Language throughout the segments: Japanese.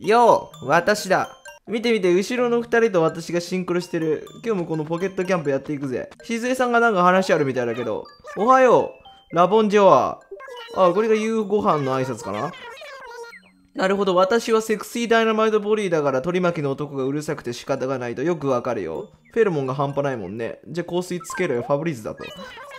よう、私だ。見て見て、後ろの2人と私がシンクロしてる。今日もこのポケットキャンプやっていくぜ。しずえさんがなんか話あるみたいだけど。おはよう、ラボンジョア。あ、これが夕ご飯の挨拶かな。なるほど、私はセクシーダイナマイトボディだから取り巻きの男がうるさくて仕方がないとよくわかるよ。フェロモンが半端ないもんね。じゃあ香水つけろよ、ファブリーズだと。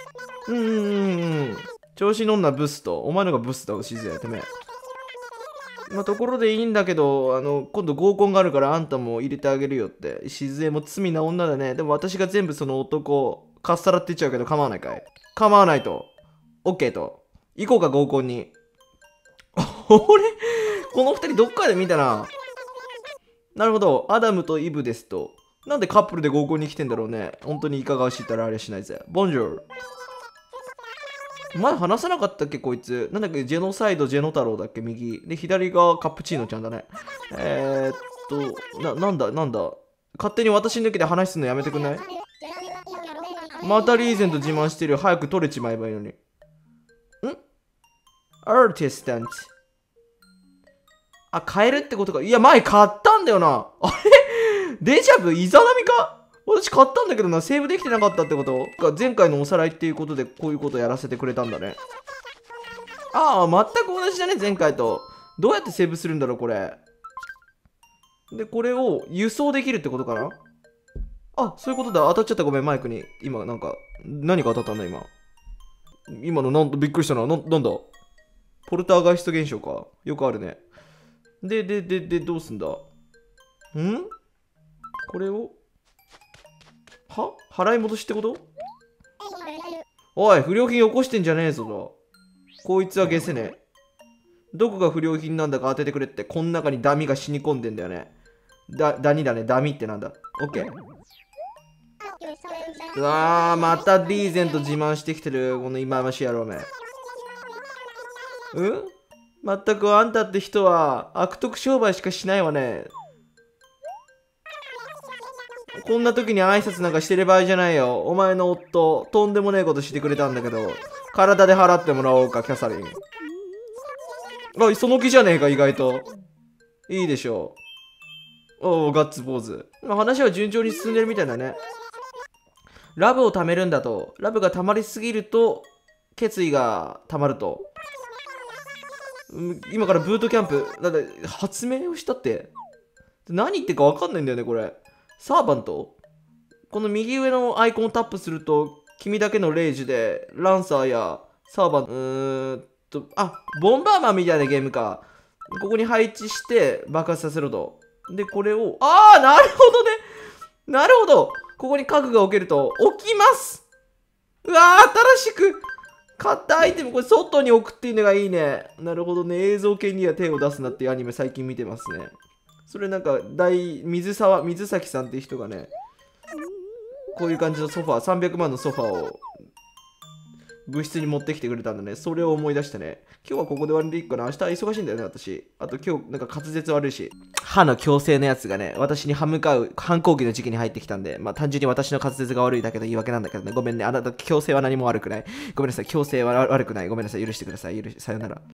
調子乗んなブスと。お前のがブスだ、しずえ、てめえ。まあ、ところでいいんだけど、今度合コンがあるからあんたも入れてあげるよって。しずえも罪な女だね。でも私が全部その男、かっさらって言っちゃうけど構わないかい。構わないと。オッケーと。行こうか、合コンに。俺この二人どっかで見たな。なるほど。アダムとイブですと。なんでカップルで合コンに来てんだろうね。本当にいかがわしいったらあれしないぜ。ボンジョー。前話さなかったっけこいつ。なんだっけジェノサイド、ジェノ太郎だっけ右。で、左がカプチーノちゃんだね。なんだ勝手に私抜きで話すのやめてくんない？またリーゼント自慢してるよ。早く取れちまえばいいのに。アーティスタント。あ、買えるってことか。いや、前買ったんだよな。あれデジャブイザナミか。私買ったんだけどな、セーブできてなかったってことか。前回のおさらいっていうことでこういうことやらせてくれたんだね。ああ、全く同じだね、前回と。どうやってセーブするんだろう、これ。で、これを輸送できるってことかな。あ、そういうことだ。当たっちゃった。ごめん、マイクに。今、なんか、何が当たったんだ、今。今の、びっくりしたな。なんだポルターガイスト現象か。よくあるね。で、どうすんだ。これを払い戻しってこと？おい、不良品起こしてんじゃねえぞと。こいつは消せねえ。どこが不良品なんだか当ててくれって。この中にダミが染み込んでんだよね。ダニだね。ダミってなんだ。オッケー。うわー、またリーゼント自慢してきてる。この忌まわしい野郎め。まったくあんたって人は悪徳商売しかしないわね。こんな時に挨拶なんかしてる場合じゃないよ。お前の夫、とんでもねえことしてくれたんだけど、体で払ってもらおうか、キャサリン。あ、その気じゃねえか、意外と。いいでしょう。おお、ガッツポーズ。話は順調に進んでるみたいだね。ラブを貯めるんだと。ラブが溜まりすぎると、決意が溜まると。今からブートキャンプ。だって発明をしたって。何言ってるか分かんないんだよね、これ。サーバント？この右上のアイコンをタップすると、君だけのレイジで、ランサーやサーバン、ボンバーマンみたいなゲームか。ここに配置して爆発させろと。で、これを、なるほどね。なるほど。ここに家具が置けると、置きます。うわー、新しく買ったアイテム、これ外に置くっていうのがいいね。なるほどね。映像系には手を出すなっていうアニメ最近見てますね。それなんか、水崎さんっていう人がね、こういう感じのソファー、300万のソファーを部室に持ってきてくれたんだね。それを思い出したね。今日はここで終わりでいいかな。明日忙しいんだよね、私。あと今日なんか滑舌悪いし。歯の矯正のやつがね、私に歯向かう反抗期の時期に入ってきたんで、まあ単純に私の滑舌が悪いだけの言い訳なんだけどね。ごめんね。あなた、矯正は何も悪くない。ごめんなさい。矯正は悪くない。ごめんなさい。許してください。さよなら。